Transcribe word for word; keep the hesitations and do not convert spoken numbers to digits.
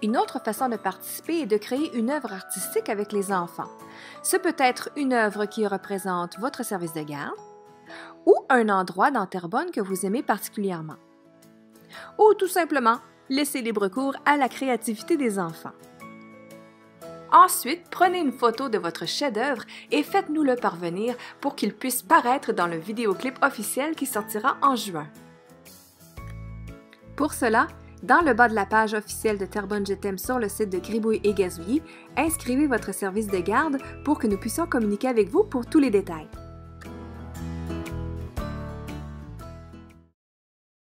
Une autre façon de participer est de créer une œuvre artistique avec les enfants. Ce peut être une œuvre qui représente votre service de garde ou un endroit dans Terrebonne que vous aimez particulièrement. Ou tout simplement, laissez libre cours à la créativité des enfants. Ensuite, prenez une photo de votre chef-d'œuvre et faites-nous le parvenir pour qu'il puisse paraître dans le vidéoclip officiel qui sortira en juin. Pour cela, dans le bas de la page officielle de Terrebonne Je t'aime sur le site de Gribouille et Gazouillis, inscrivez votre service de garde pour que nous puissions communiquer avec vous pour tous les détails.